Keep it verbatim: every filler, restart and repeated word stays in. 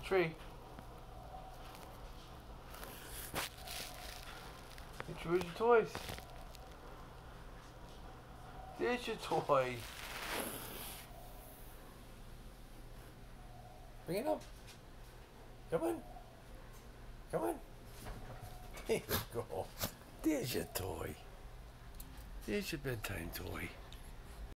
Petrie. Petrie, where's your toys? There's your toy. Bring it up. Come on. Come on. There you go. There's your toy. There's your bedtime toy.